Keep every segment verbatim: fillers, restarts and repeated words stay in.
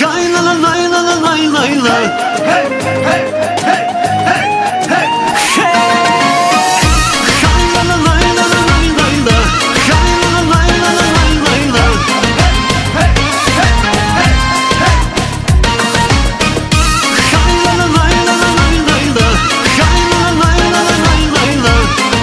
Haj la la la la la la la la. Hey, hey, hey, hey, hey, hey. Haj la la la la la la la la. Haj la la la la la la la. Hey, hey, hey, hey. Haj la la la la la la la. Haj la la la la la la.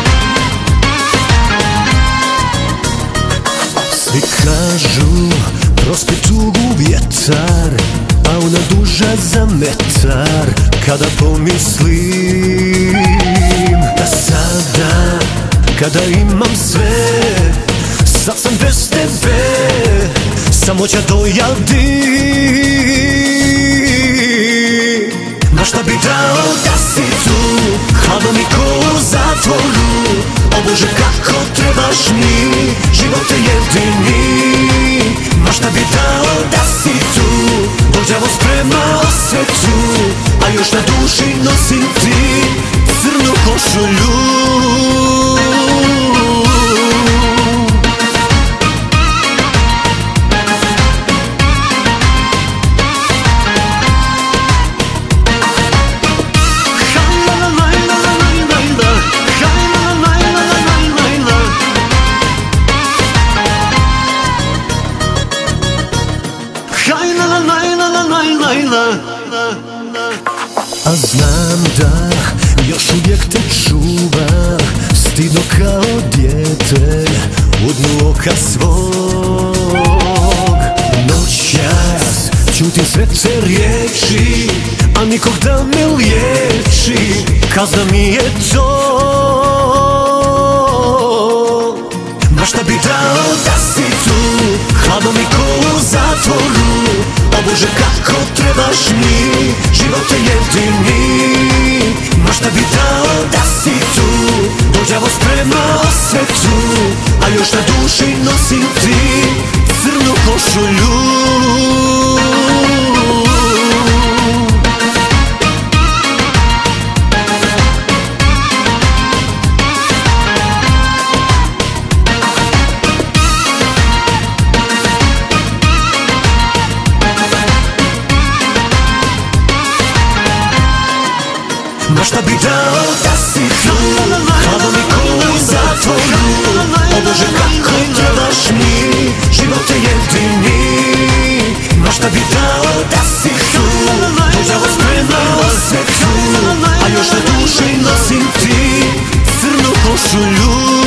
Svi kažu prospi tugu vjetar, a ona duža za metar. Kada pomislim da sada, kada imam sve, sad sam bez tebe, samoća dojadi. Ma šta bi dao da si tu, hladno mi ko u zatvoru. O Bože kako trebaš mi, život je jedini. Ma šta bi dao da si tu, dođavo spremao svetu, a još na duši nosim ti crnu košulju. A znam da još uvijek te čuva, stidno kao dijete u dnu oka svog. Noćas čutim sve te riječi, a nikog da me liječi, kazna mi je to. Ma šta bi dao da si tu, hladno mi ko u zatvoru. O Bože kako trebaš mi, život je jedini. Ma šta bi dao da si tu, dođavo spremao svetu, a još na duši nosim ti crnu košulju. Ma šta bi dao da si tu, hladno mi ko u zatvoru. O Bože kako trebaš mi, život je jedini. Ma šta bi dao da si tu, dođavo spremao svetu, a još na duši nosim ti crnu košulju.